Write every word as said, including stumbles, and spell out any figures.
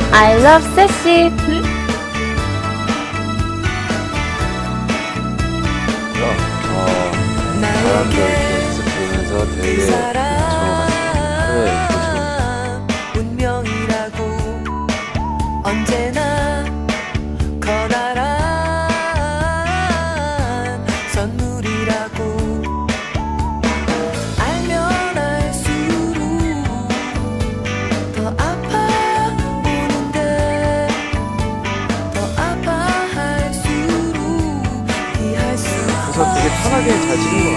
I love sassy. 어, 사람들 이렇게 모습 보면서 되게 좋은 것 같아요. 하루에 보시면 운명이라고 언제나 커다란 선물이라고 알면 알수록 더 아파오는데 더 아파할수록 이해할수록 그래서 되게 편하게 잘 지는 것